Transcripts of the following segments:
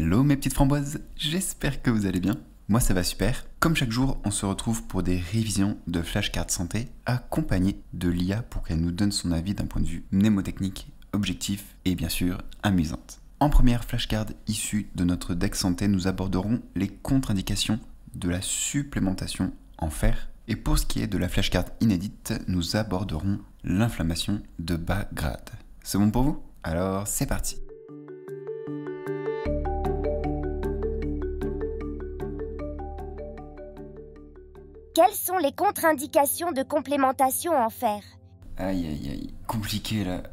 Hello mes petites framboises, j'espère que vous allez bien. Moi ça va super. Comme chaque jour, on se retrouve pour des révisions de flashcards santé accompagnées de l'IA pour qu'elle nous donne son avis d'un point de vue mnémotechnique, objectif et bien sûr amusante. En première flashcard issue de notre deck santé, nous aborderons les contre-indications de la supplémentation en fer. Et pour ce qui est de la flashcard inédite, nous aborderons l'inflammation de bas grade. C'est bon pour vous? Alors c'est parti. Quelles sont les contre-indications de complémentation en fer? Aïe aïe aïe, compliqué là.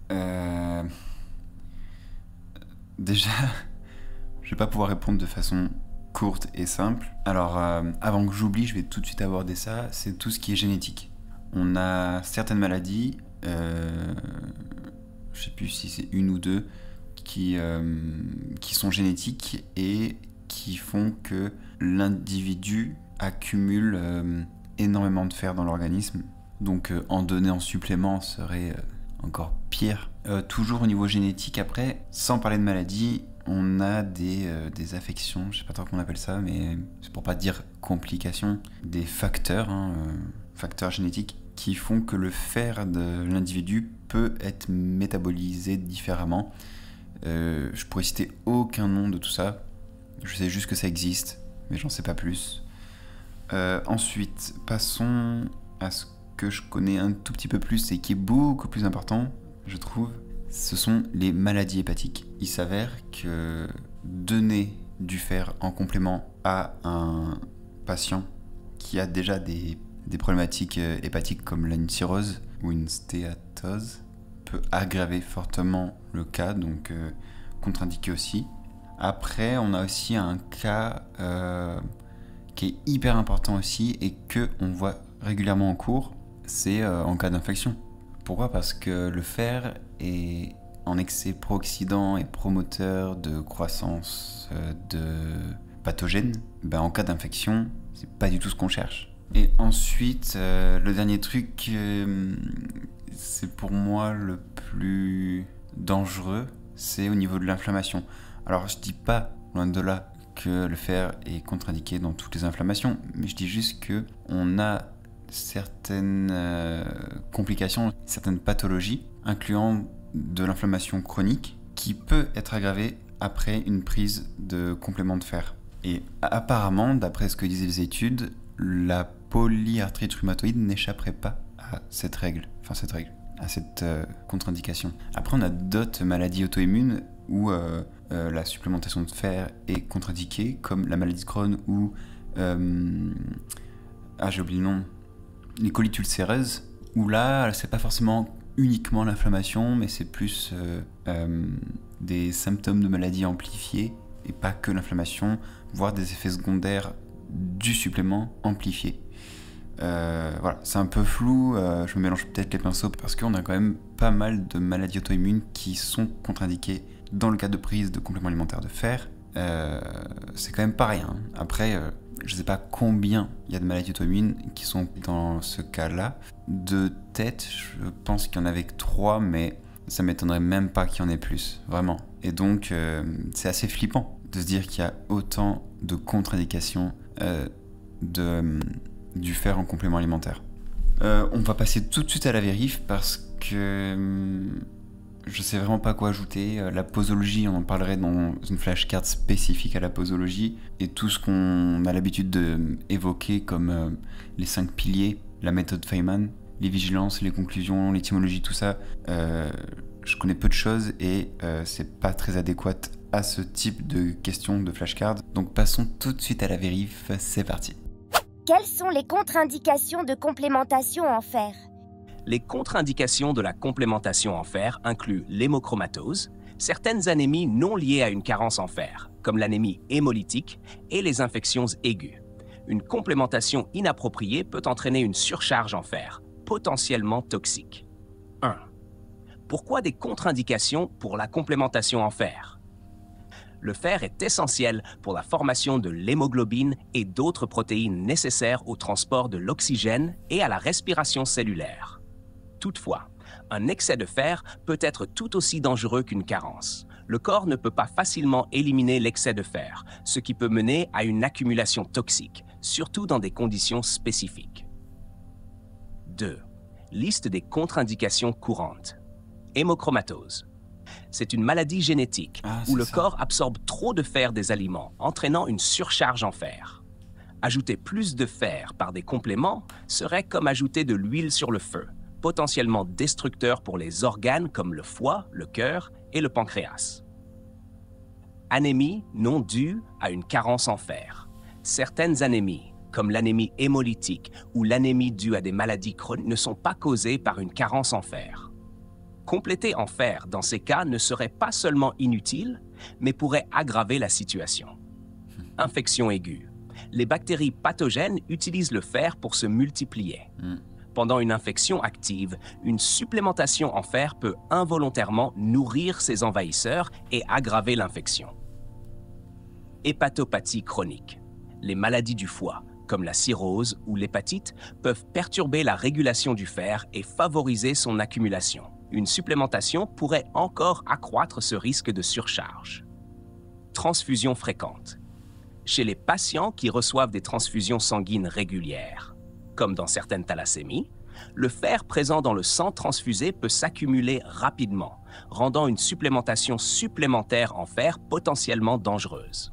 Déjà, je vais pas pouvoir répondre de façon courte et simple. Alors, avant que j'oublie, je vais tout de suite aborder ça. C'est tout ce qui est génétique. On a certaines maladies, je sais plus si c'est une ou deux, qui sont génétiques et qui font que l'individu accumule énormément de fer dans l'organisme. Donc, en donner en supplément serait encore pire. Toujours au niveau génétique, après, sans parler de maladie, on a des affections, je sais pas trop comment on appelle ça, mais c'est pour pas dire complications, des facteurs, facteurs génétiques, qui font que le fer de l'individu peut être métabolisé différemment. Je pourrais citer aucun nom de tout ça, je sais juste que ça existe, mais j'en sais pas plus. Ensuite, passons à ce que je connais un tout petit peu plus et qui est beaucoup plus important, je trouve. Ce sont les maladies hépatiques. Il s'avère que donner du fer en complément à un patient qui a déjà des problématiques hépatiques comme une cirrhose ou une stéatose peut aggraver fortement le cas, donc contre-indiqué aussi. Après, on a aussi un cas qui est hyper important aussi et qu'on voit régulièrement en cours, c'est en cas d'infection. Pourquoi ? Parce que le fer est en excès pro-oxydant et promoteur de croissance de pathogènes. En cas d'infection, c'est pas du tout ce qu'on cherche. Et ensuite, le dernier truc, c'est pour moi le plus dangereux, c'est au niveau de l'inflammation. Alors je dis pas, loin de là, que le fer est contre-indiqué dans toutes les inflammations, mais je dis juste que on a certaines complications, certaines pathologies, incluant de l'inflammation chronique, qui peut être aggravée après une prise de complément de fer. Et apparemment, d'après ce que disaient les études, la polyarthrite rhumatoïde n'échapperait pas à cette règle, à cette contre-indication. Après, on a d'autres maladies auto-immunes où la supplémentation de fer est contre-indiquée, comme la maladie de Crohn ou j'ai oublié le nom, les colites ulcéreuses, où là, c'est pas forcément uniquement l'inflammation, mais c'est plus des symptômes de maladie amplifiés, et pas que l'inflammation, voire des effets secondaires du supplément amplifiés. Voilà, c'est un peu flou, je me mélange peut-être les pinceaux, parce qu'on a quand même pas mal de maladies auto-immunes qui sont contre-indiquées dans le cas de prise de compléments alimentaires de fer. C'est quand même pas rien. Après, je sais pas combien il y a de maladies auto-immunes qui sont dans ce cas-là. De tête, je pense qu'il y en avait que 3, mais ça m'étonnerait même pas qu'il y en ait plus, vraiment. Et donc, c'est assez flippant de se dire qu'il y a autant de contre-indications du fer en complément alimentaire. On va passer tout de suite à la vérif parce que je sais vraiment pas quoi ajouter. La posologie, on en parlerait dans une flashcard spécifique à la posologie. Et tout ce qu'on a l'habitude d'évoquer comme les 5 piliers, la méthode Feynman, les vigilances, les conclusions, l'étymologie, tout ça, je connais peu de choses et c'est pas très adéquat à ce type de questions de flashcard. Donc passons tout de suite à la vérif, c'est parti. Quelles sont les contre-indications de complémentation en fer? Les contre-indications de la complémentation en fer incluent l'hémochromatose, certaines anémies non liées à une carence en fer, comme l'anémie hémolytique et les infections aiguës. Une complémentation inappropriée peut entraîner une surcharge en fer, potentiellement toxique. 1. Pourquoi des contre-indications pour la complémentation en fer? Le fer est essentiel pour la formation de l'hémoglobine et d'autres protéines nécessaires au transport de l'oxygène et à la respiration cellulaire. Toutefois, un excès de fer peut être tout aussi dangereux qu'une carence. Le corps ne peut pas facilement éliminer l'excès de fer, ce qui peut mener à une accumulation toxique, surtout dans des conditions spécifiques. 2. Liste des contre-indications courantes. Hémochromatose. C'est une maladie génétique où le corps absorbe trop de fer des aliments, entraînant une surcharge en fer. Ajouter plus de fer par des compléments serait comme ajouter de l'huile sur le feu, potentiellement destructeur pour les organes comme le foie, le cœur et le pancréas. Anémie non due à une carence en fer. Certaines anémies, comme l'anémie hémolytique ou l'anémie due à des maladies chroniques, ne sont pas causées par une carence en fer. Compléter en fer dans ces cas ne serait pas seulement inutile, mais pourrait aggraver la situation. Infection aiguë. Les bactéries pathogènes utilisent le fer pour se multiplier. Pendant une infection active, une supplémentation en fer peut involontairement nourrir ces envahisseurs et aggraver l'infection. Hépatopathie chronique. Les maladies du foie, comme la cirrhose ou l'hépatite, peuvent perturber la régulation du fer et favoriser son accumulation. Une supplémentation pourrait encore accroître ce risque de surcharge. Transfusion fréquente. Chez les patients qui reçoivent des transfusions sanguines régulières, comme dans certaines thalassémies, le fer présent dans le sang transfusé peut s'accumuler rapidement, rendant une supplémentation supplémentaire en fer potentiellement dangereuse.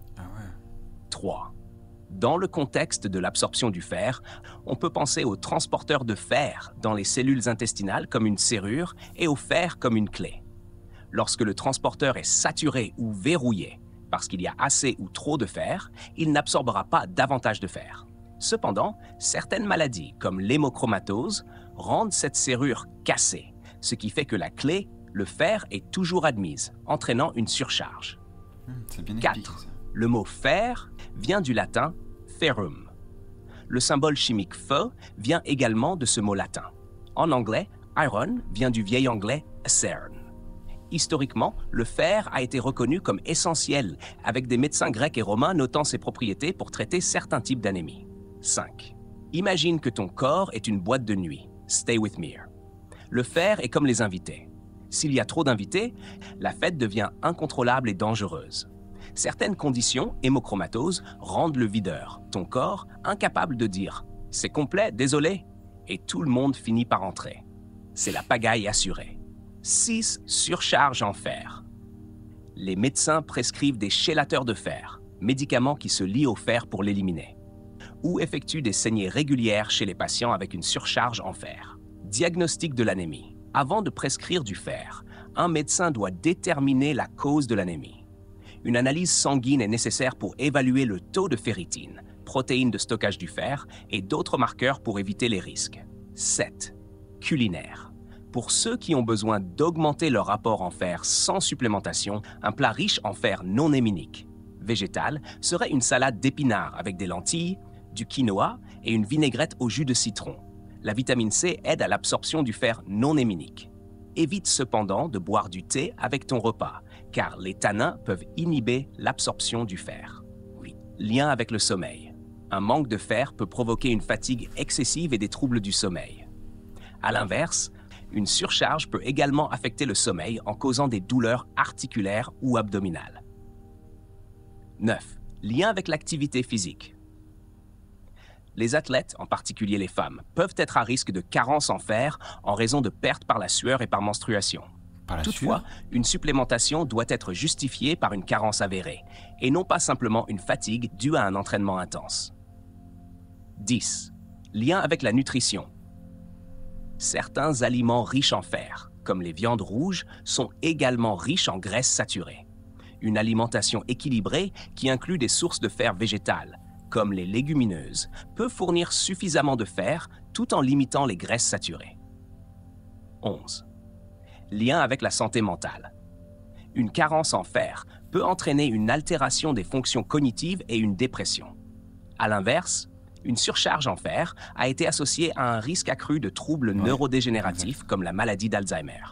3. Dans le contexte de l'absorption du fer, on peut penser aux transporteurs de fer dans les cellules intestinales comme une serrure et au fer comme une clé. Lorsque le transporteur est saturé ou verrouillé parce qu'il y a assez ou trop de fer, il n'absorbera pas davantage de fer. Cependant, certaines maladies, comme l'hémochromatose, rendent cette serrure cassée, ce qui fait que la clé, le fer, est toujours admise, entraînant une surcharge. C'est bien 4. Le mot fer vient du latin ferrum. Le symbole chimique Fe vient également de ce mot latin. En anglais, iron vient du vieil anglais cern. Historiquement, le fer a été reconnu comme essentiel, avec des médecins grecs et romains notant ses propriétés pour traiter certains types d'anémie. 5. Imagine que ton corps est une boîte de nuit. Stay with me. Le fer est comme les invités. S'il y a trop d'invités, la fête devient incontrôlable et dangereuse. Certaines conditions, hémochromatose, rendent le videur, ton corps, incapable de dire « c'est complet, désolé » et tout le monde finit par entrer. C'est la pagaille assurée. 6. Surcharge en fer. Les médecins prescrivent des chélateurs de fer, médicaments qui se lient au fer pour l'éliminer, ou effectuent des saignées régulières chez les patients avec une surcharge en fer. Diagnostic de l'anémie. Avant de prescrire du fer, un médecin doit déterminer la cause de l'anémie. Une analyse sanguine est nécessaire pour évaluer le taux de ferritine, protéine de stockage du fer, et d'autres marqueurs pour éviter les risques. 7. Culinaire. Pour ceux qui ont besoin d'augmenter leur apport en fer sans supplémentation, un plat riche en fer non héminique, végétal, serait une salade d'épinards avec des lentilles, du quinoa et une vinaigrette au jus de citron. La vitamine C aide à l'absorption du fer non héminique. Évite cependant de boire du thé avec ton repas, car les tanins peuvent inhiber l'absorption du fer. Lien avec le sommeil. Un manque de fer peut provoquer une fatigue excessive et des troubles du sommeil. À l'inverse, une surcharge peut également affecter le sommeil en causant des douleurs articulaires ou abdominales. 9. Lien avec l'activité physique. Les athlètes, en particulier les femmes, peuvent être à risque de carence en fer en raison de pertes par la sueur et par menstruation. Toutefois, une supplémentation doit être justifiée par une carence avérée, et non pas simplement une fatigue due à un entraînement intense. 10. Lien avec la nutrition. Certains aliments riches en fer, comme les viandes rouges, sont également riches en graisses saturées. Une alimentation équilibrée qui inclut des sources de fer végétales, comme les légumineuses, peut fournir suffisamment de fer tout en limitant les graisses saturées. 11. Lien avec la santé mentale. Une carence en fer peut entraîner une altération des fonctions cognitives et une dépression. À l'inverse, une surcharge en fer a été associée à un risque accru de troubles neurodégénératifs comme la maladie d'Alzheimer.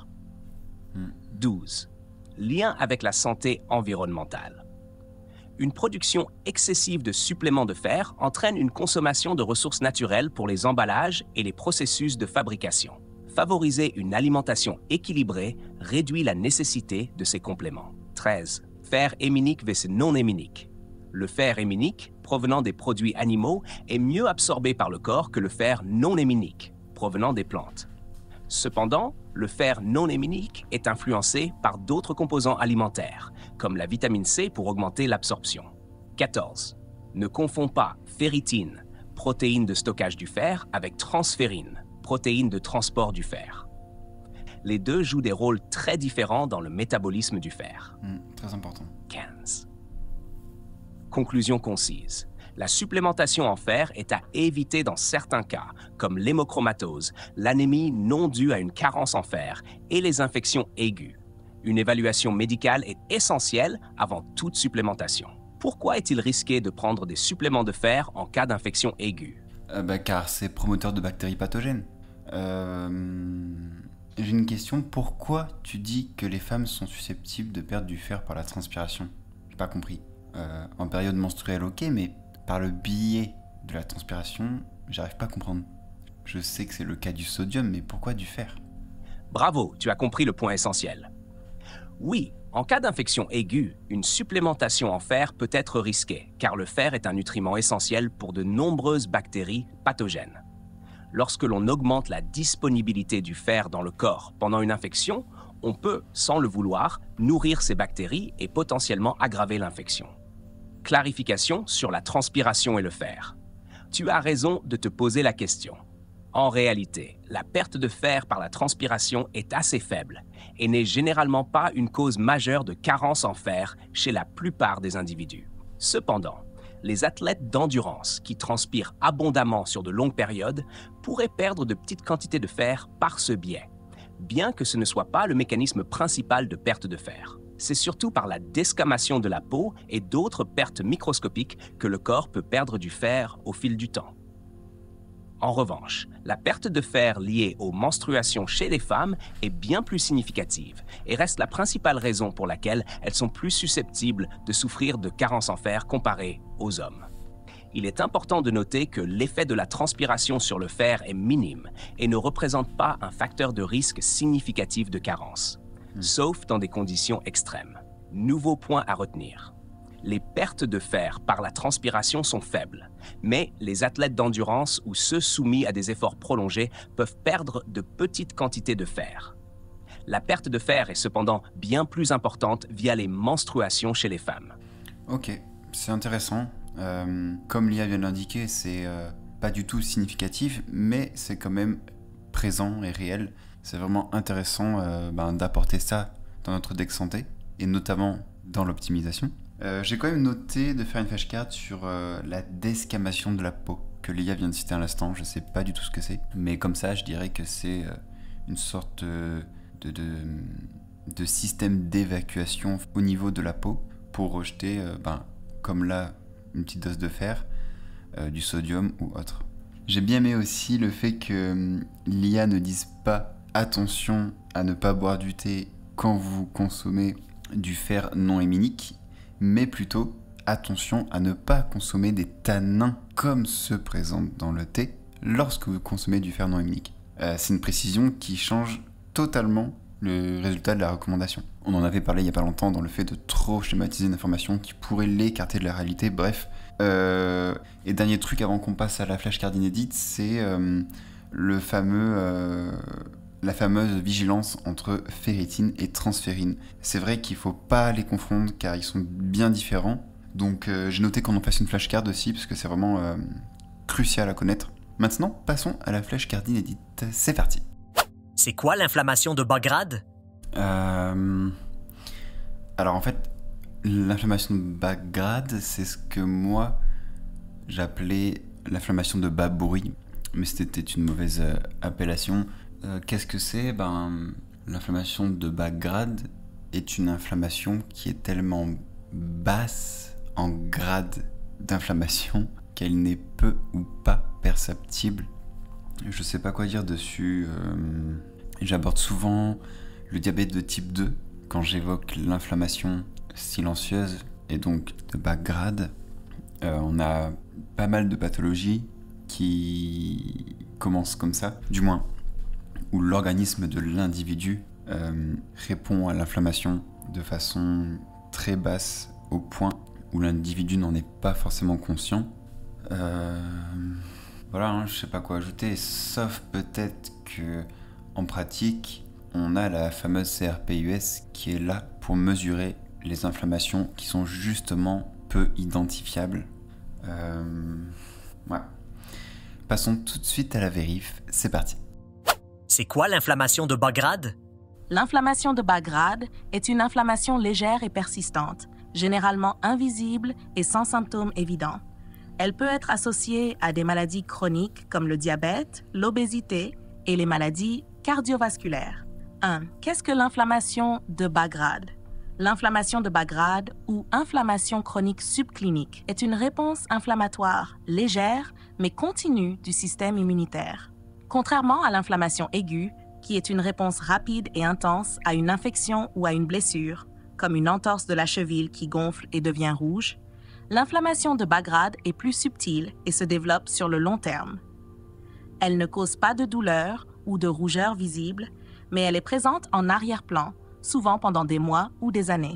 12. Lien avec la santé environnementale. Une production excessive de suppléments de fer entraîne une consommation de ressources naturelles pour les emballages et les processus de fabrication. Favoriser une alimentation équilibrée réduit la nécessité de ces compléments. 13. Fer héminique vs non héminique. Le fer héminique, provenant des produits animaux, est mieux absorbé par le corps que le fer non héminique, provenant des plantes. Cependant, le fer non héminique est influencé par d'autres composants alimentaires, comme la vitamine C pour augmenter l'absorption. 14. Ne confonds pas ferritine, protéine de stockage du fer, avec transférine, protéine de transport du fer. Les deux jouent des rôles très différents dans le métabolisme du fer. Très important. 15. Conclusion concise. La supplémentation en fer est à éviter dans certains cas, comme l'hémochromatose, l'anémie non due à une carence en fer et les infections aiguës. Une évaluation médicale est essentielle avant toute supplémentation. Pourquoi est-il risqué de prendre des suppléments de fer en cas d'infection aiguë? Car c'est promoteur de bactéries pathogènes. J'ai une question. Pourquoi tu dis que les femmes sont susceptibles de perdre du fer par la transpiration? J'ai pas compris. En période menstruelle, ok, mais par le biais de la transpiration, j'arrive pas à comprendre. Je sais que c'est le cas du sodium, mais pourquoi du fer? Bravo, tu as compris le point essentiel. Oui, en cas d'infection aiguë, une supplémentation en fer peut être risquée, car le fer est un nutriment essentiel pour de nombreuses bactéries pathogènes. Lorsque l'on augmente la disponibilité du fer dans le corps pendant une infection, on peut, sans le vouloir, nourrir ces bactéries et potentiellement aggraver l'infection. Clarification sur la transpiration et le fer. Tu as raison de te poser la question. En réalité, la perte de fer par la transpiration est assez faible et n'est généralement pas une cause majeure de carence en fer chez la plupart des individus. Cependant, les athlètes d'endurance qui transpirent abondamment sur de longues périodes pourraient perdre de petites quantités de fer par ce biais, bien que ce ne soit pas le mécanisme principal de perte de fer. C'est surtout par la desquamation de la peau et d'autres pertes microscopiques que le corps peut perdre du fer au fil du temps. En revanche, la perte de fer liée aux menstruations chez les femmes est bien plus significative et reste la principale raison pour laquelle elles sont plus susceptibles de souffrir de carence en fer comparées aux hommes. Il est important de noter que l'effet de la transpiration sur le fer est minime et ne représente pas un facteur de risque significatif de carence, sauf dans des conditions extrêmes. Nouveau point à retenir. Les pertes de fer par la transpiration sont faibles, mais les athlètes d'endurance ou ceux soumis à des efforts prolongés peuvent perdre de petites quantités de fer. La perte de fer est cependant bien plus importante via les menstruations chez les femmes. Ok, c'est intéressant. Comme l'IA vient de l'indiquer, c'est pas du tout significatif, mais c'est quand même présent et réel. C'est vraiment intéressant d'apporter ça dans notre deck santé, et notamment dans l'optimisation. J'ai quand même noté de faire une flashcard sur la desquamation de la peau, que l'IA vient de citer à l'instant. Je sais pas du tout ce que c'est, mais comme ça, je dirais que c'est une sorte de système d'évacuation au niveau de la peau pour rejeter, comme là, une petite dose de fer, du sodium ou autre. J'ai bien aimé aussi le fait que l'IA ne dise pas « attention à ne pas boire du thé quand vous consommez du fer non héminique », mais plutôt attention à ne pas consommer des tanins comme ceux présents dans le thé lorsque vous consommez du fer non héminique. C'est une précision qui change totalement le résultat de la recommandation. On en avait parlé il n'y a pas longtemps dans le fait de trop schématiser une information qui pourrait l'écarter de la réalité, bref. Et dernier truc avant qu'on passe à la flashcard inédite, c'est la fameuse vigilance entre ferritine et transférine. C'est vrai qu'il ne faut pas les confondre car ils sont bien différents. Donc j'ai noté qu'on en fasse une flashcard aussi parce que c'est vraiment crucial à connaître. Maintenant, passons à la flashcard inédite. C'est parti. C'est quoi l'inflammation de bas grade? Alors en fait, l'inflammation de bas grade, c'est ce que moi j'appelais l'inflammation de bas bruit, mais c'était une mauvaise appellation. Qu'est-ce que c'est? L'inflammation de bas grade est une inflammation qui est tellement basse en grade d'inflammation qu'elle n'est peu ou pas perceptible. Je sais pas quoi dire dessus. J'aborde souvent le diabète de type 2 quand j'évoque l'inflammation silencieuse et donc de bas grade. On a pas mal de pathologies qui commencent comme ça, du moins où l'organisme de l'individu répond à l'inflammation de façon très basse au point où l'individu n'en est pas forcément conscient. Voilà, hein, je sais pas quoi ajouter, sauf peut-être que en pratique, on a la fameuse CRP-US qui est là pour mesurer les inflammations qui sont justement peu identifiables. Ouais. Passons tout de suite à la vérif, c'est parti. C'est quoi l'inflammation de bas grade? L'inflammation de bas grade est une inflammation légère et persistante, généralement invisible et sans symptômes évidents. Elle peut être associée à des maladies chroniques comme le diabète, l'obésité et les maladies cardiovasculaires. 1. Qu'est-ce que l'inflammation de bas grade? L'inflammation de bas grade ou inflammation chronique subclinique est une réponse inflammatoire légère mais continue du système immunitaire. Contrairement à l'inflammation aiguë, qui est une réponse rapide et intense à une infection ou à une blessure, comme une entorse de la cheville qui gonfle et devient rouge, l'inflammation de bas grade est plus subtile et se développe sur le long terme. Elle ne cause pas de douleur ou de rougeur visible, mais elle est présente en arrière-plan, souvent pendant des mois ou des années.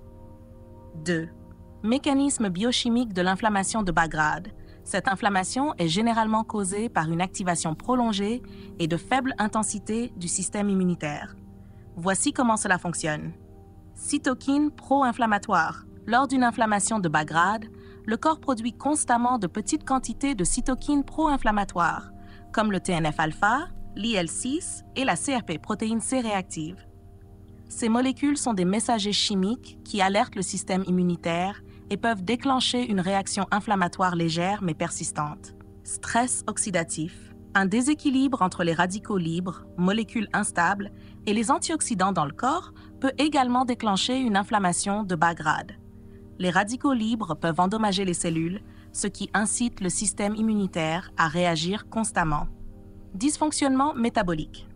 2. Mécanisme biochimique de l'inflammation de bas grade. Cette inflammation est généralement causée par une activation prolongée et de faible intensité du système immunitaire. Voici comment cela fonctionne. Cytokines pro-inflammatoires. Lors d'une inflammation de bas grade, le corps produit constamment de petites quantités de cytokines pro-inflammatoires, comme le TNF-alpha, l'IL-6 et la CRP, protéine C réactive. Ces molécules sont des messagers chimiques qui alertent le système immunitaire et peuvent déclencher une réaction inflammatoire légère mais persistante. Stress oxydatif. Un déséquilibre entre les radicaux libres, molécules instables, et les antioxydants dans le corps peut également déclencher une inflammation de bas grade. Les radicaux libres peuvent endommager les cellules, ce qui incite le système immunitaire à réagir constamment. Dysfonctionnement métabolique.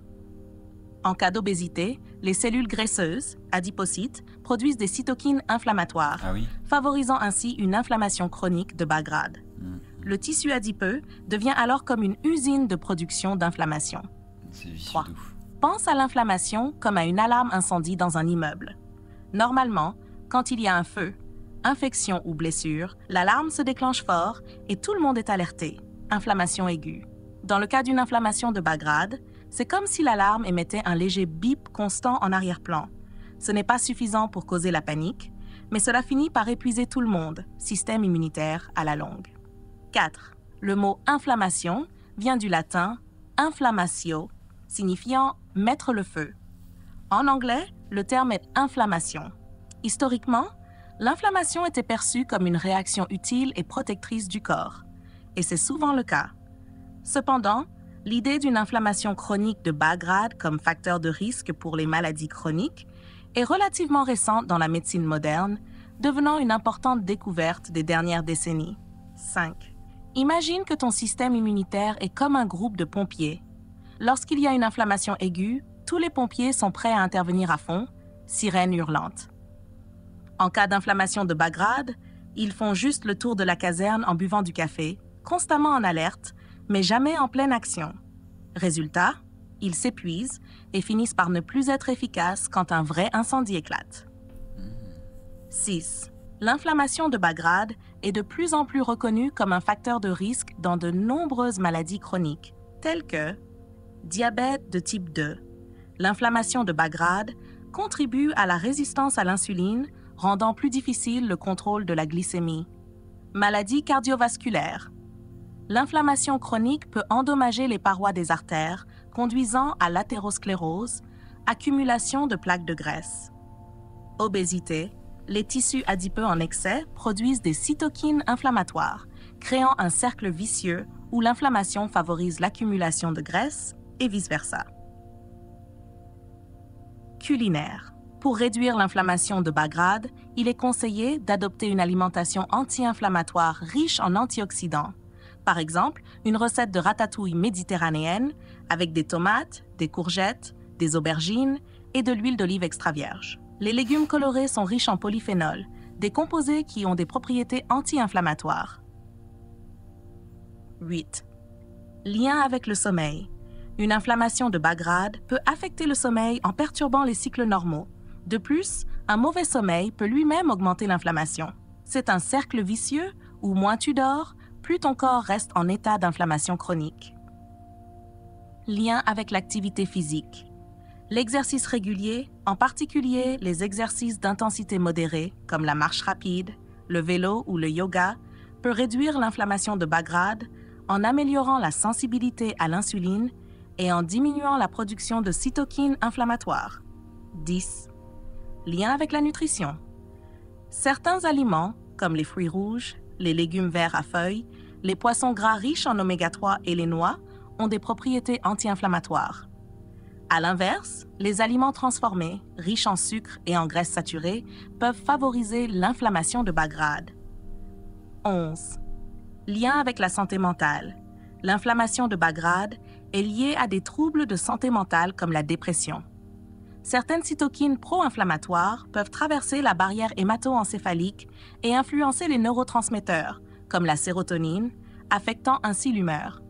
En cas d'obésité, les cellules graisseuses, adipocytes, produisent des cytokines inflammatoires, favorisant ainsi une inflammation chronique de bas grade. Le tissu adipeux devient alors comme une usine de production d'inflammation. 3. Pense à l'inflammation comme à une alarme incendie dans un immeuble. Normalement, quand il y a un feu, infection ou blessure, l'alarme se déclenche fort et tout le monde est alerté. Inflammation aiguë. Dans le cas d'une inflammation de bas grade, c'est comme si l'alarme émettait un léger bip constant en arrière-plan. Ce n'est pas suffisant pour causer la panique, mais cela finit par épuiser tout le monde, système immunitaire à la longue. 4. Le mot inflammation vient du latin inflammatio, signifiant mettre le feu. En anglais, le terme est inflammation. Historiquement, l'inflammation était perçue comme une réaction utile et protectrice du corps, et c'est souvent le cas. Cependant, l'idée d'une inflammation chronique de bas grade comme facteur de risque pour les maladies chroniques est relativement récente dans la médecine moderne, devenant une importante découverte des dernières décennies. 5. Imagine que ton système immunitaire est comme un groupe de pompiers. Lorsqu'il y a une inflammation aiguë, tous les pompiers sont prêts à intervenir à fond, sirène hurlante. En cas d'inflammation de bas grade, ils font juste le tour de la caserne en buvant du café, constamment en alerte, mais jamais en pleine action. Résultat, ils s'épuisent et finissent par ne plus être efficaces quand un vrai incendie éclate. 6. L'inflammation de bas grade est de plus en plus reconnue comme un facteur de risque dans de nombreuses maladies chroniques, telles que diabète de type 2. L'inflammation de bas grade contribue à la résistance à l'insuline, rendant plus difficile le contrôle de la glycémie. Maladie cardiovasculaire. L'inflammation chronique peut endommager les parois des artères, conduisant à l'athérosclérose, accumulation de plaques de graisse. Obésité. Les tissus adipeux en excès produisent des cytokines inflammatoires, créant un cercle vicieux où l'inflammation favorise l'accumulation de graisse et vice-versa. Culinaire. Pour réduire l'inflammation de bas grade, il est conseillé d'adopter une alimentation anti-inflammatoire riche en antioxydants. Par exemple, une recette de ratatouille méditerranéenne avec des tomates, des courgettes, des aubergines et de l'huile d'olive extra vierge. Les légumes colorés sont riches en polyphénols, des composés qui ont des propriétés anti-inflammatoires. 8. Lien avec le sommeil. Une inflammation de bas grade peut affecter le sommeil en perturbant les cycles normaux. De plus, Un mauvais sommeil peut lui-même augmenter l'inflammation. C'est un cercle vicieux où moins tu dors, plus ton corps reste en état d'inflammation chronique. Lien avec l'activité physique. L'exercice régulier, en particulier les exercices d'intensité modérée comme la marche rapide, le vélo ou le yoga, peut réduire l'inflammation de bas grade en améliorant la sensibilité à l'insuline et en diminuant la production de cytokines inflammatoires. 10. Lien avec la nutrition. Certains aliments, comme les fruits rouges, les légumes verts à feuilles, les poissons gras riches en oméga 3 et les noix, ont des propriétés anti-inflammatoires. À l'inverse, les aliments transformés, riches en sucre et en graisses saturées, peuvent favoriser l'inflammation de bas grade. 11. Lien avec la santé mentale. L'inflammation de bas grade est liée à des troubles de santé mentale comme la dépression. Certaines cytokines pro-inflammatoires peuvent traverser la barrière hémato-encéphalique et influencer les neurotransmetteurs, comme la sérotonine, affectant ainsi l'humeur.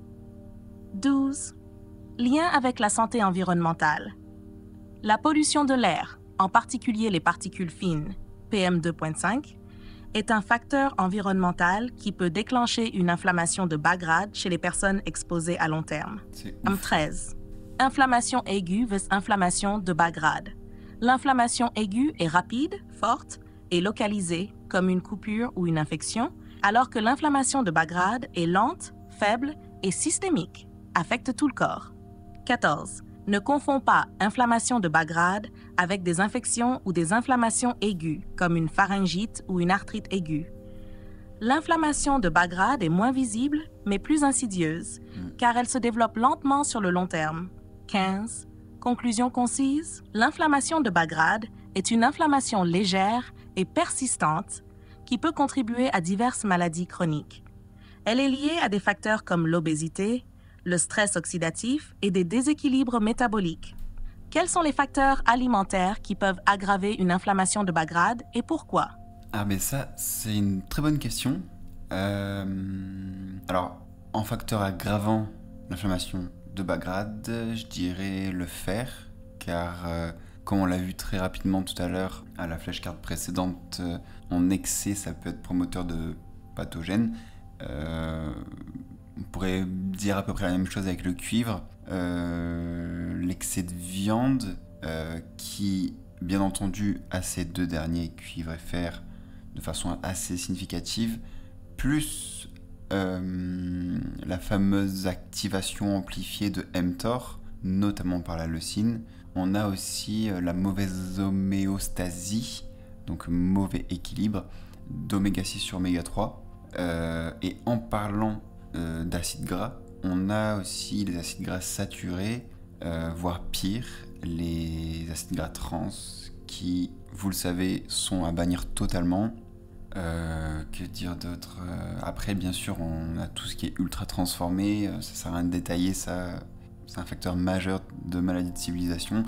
12. Lien avec la santé environnementale. La pollution de l'air, en particulier les particules fines, PM2.5, est un facteur environnemental qui peut déclencher une inflammation de bas grade chez les personnes exposées à long terme. 13. Inflammation aiguë versus inflammation de bas grade. L'inflammation aiguë est rapide, forte et localisée, comme une coupure ou une infection, alors que l'inflammation de bas grade est lente, faible et systémique, affecte tout le corps. 14. Ne confonds pas inflammation de bas grade avec des infections ou des inflammations aiguës, comme une pharyngite ou une arthrite aiguë. L'inflammation de bas grade est moins visible, mais plus insidieuse, car elle se développe lentement sur le long terme. 15. Conclusion concise, l'inflammation de bas grade est une inflammation légère et persistante qui peut contribuer à diverses maladies chroniques. Elle est liée à des facteurs comme l'obésité, le stress oxydatif et des déséquilibres métaboliques. Quels sont les facteurs alimentaires qui peuvent aggraver une inflammation de bas grade et pourquoi? Ah mais ça, c'est une très bonne question. Alors, en facteur aggravant l'inflammation de bas grade, je dirais le fer, car comme on l'a vu très rapidement tout à l'heure à la flashcard précédente, en excès ça peut être promoteur de pathogènes. On pourrait dire à peu près la même chose avec le cuivre, l'excès de viande qui, bien entendu, a ces deux derniers, cuivre et fer, de façon assez significative, plus la fameuse activation amplifiée de mTOR, notamment par la leucine. On a aussi la mauvaise homéostasie, donc mauvais équilibre, d'oméga 6 sur oméga 3. Et en parlant d'acides gras, on a aussi les acides gras saturés, voire pire, les acides gras trans, qui, vous le savez, sont à bannir totalement. Que dire d'autre? Après, bien sûr, on a tout ce qui est ultra transformé, ça sert à rien de détailler, ça, c'est un facteur majeur de maladie de civilisation.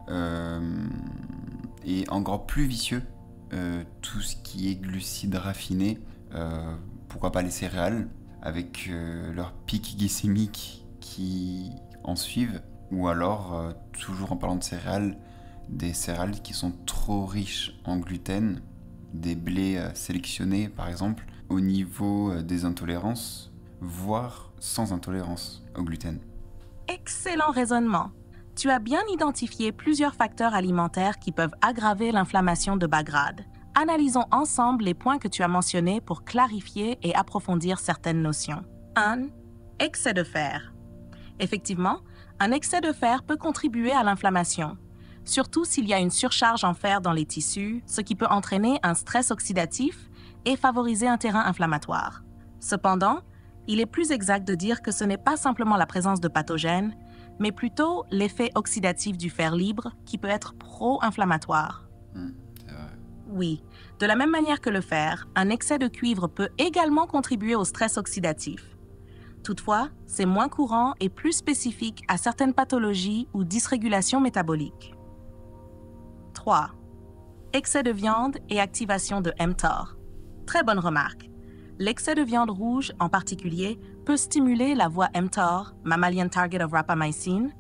Et encore plus vicieux, tout ce qui est glucides raffinés, pourquoi pas les céréales, avec leur pic glycémique qui en suivent, ou alors, toujours en parlant de céréales, des céréales qui sont trop riches en gluten, des blés sélectionnés par exemple, au niveau des intolérances, voire sans intolérance au gluten. Excellent raisonnement. Tu as bien identifié plusieurs facteurs alimentaires qui peuvent aggraver l'inflammation de bas grade. Analysons ensemble les points que tu as mentionnés pour clarifier et approfondir certaines notions. 1. Excès de fer. Effectivement, un excès de fer peut contribuer à l'inflammation, surtout s'il y a une surcharge en fer dans les tissus, ce qui peut entraîner un stress oxydatif et favoriser un terrain inflammatoire. Cependant, il est plus exact de dire que ce n'est pas simplement la présence de pathogènes, mais plutôt l'effet oxydatif du fer libre qui peut être pro-inflammatoire. C'est vrai. Oui, de la même manière que le fer, un excès de cuivre peut également contribuer au stress oxydatif. Toutefois, c'est moins courant et plus spécifique à certaines pathologies ou dysrégulations métaboliques. 3. Excès de viande et activation de mTOR. Très bonne remarque. L'excès de viande rouge, en particulier, peut stimuler la voie mTOR, Mammalian Target of Rapamycin,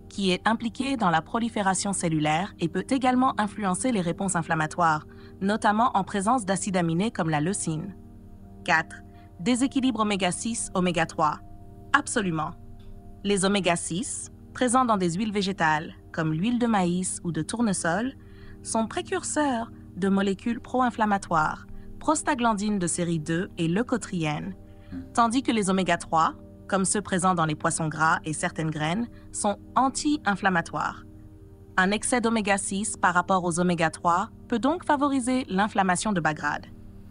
qui est impliqué dans la prolifération cellulaire et peut également influencer les réponses inflammatoires, notamment en présence d'acides aminés comme la leucine. 4. Déséquilibre oméga 6, oméga 3. Absolument. Les oméga 6, présents dans des huiles végétales, comme l'huile de maïs ou de tournesol, sont précurseurs de molécules pro-inflammatoires, prostaglandines de série 2 et leucotriènes, tandis que les oméga 3, comme ceux présents dans les poissons gras et certaines graines, sont anti-inflammatoires. Un excès d'oméga 6 par rapport aux oméga 3 peut donc favoriser l'inflammation de bas grade.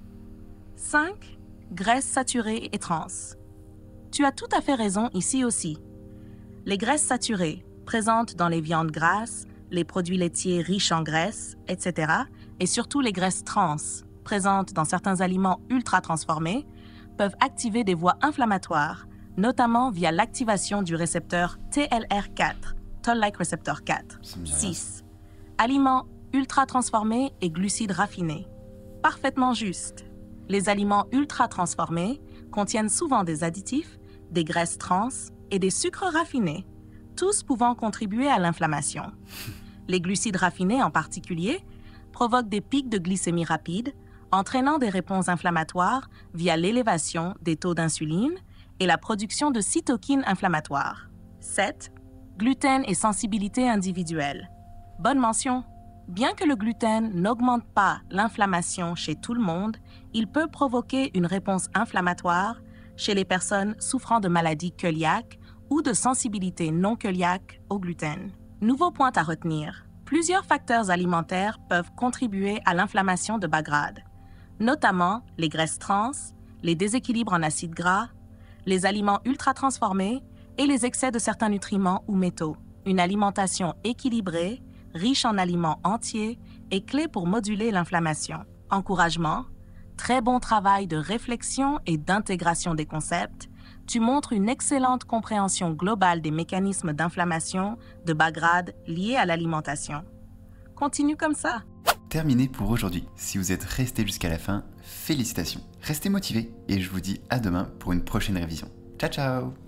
5. Graisses saturées et trans. Tu as tout à fait raison ici aussi. Les graisses saturées, présentes dans les viandes grasses, les produits laitiers riches en graisses, etc., et surtout les graisses trans, présentes dans certains aliments ultra transformés, peuvent activer des voies inflammatoires, notamment via l'activation du récepteur TLR4, Toll-like receptor 4. 6. Aliments ultra transformés et glucides raffinés. Parfaitement juste. Les aliments ultra transformés contiennent souvent des additifs, des graisses trans et des sucres raffinés, tous pouvant contribuer à l'inflammation. Les glucides raffinés en particulier provoquent des pics de glycémie rapide, entraînant des réponses inflammatoires via l'élévation des taux d'insuline et la production de cytokines inflammatoires. 7. Gluten et sensibilité individuelle. Bonne mention. Bien que le gluten n'augmente pas l'inflammation chez tout le monde, il peut provoquer une réponse inflammatoire chez les personnes souffrant de maladies cœliaques ou de sensibilité non cœliaque au gluten. Nouveau point à retenir. Plusieurs facteurs alimentaires peuvent contribuer à l'inflammation de bas grade, notamment les graisses trans, les déséquilibres en acides gras, les aliments ultra transformés et les excès de certains nutriments ou métaux. Une alimentation équilibrée, riche en aliments entiers, est clé pour moduler l'inflammation. Encouragement, très bon travail de réflexion et d'intégration des concepts, tu montres une excellente compréhension globale des mécanismes d'inflammation de bas grade liés à l'alimentation. Continue comme ça. Terminé pour aujourd'hui. Si vous êtes resté jusqu'à la fin, félicitations. Restez motivés et je vous dis à demain pour une prochaine révision. Ciao ciao!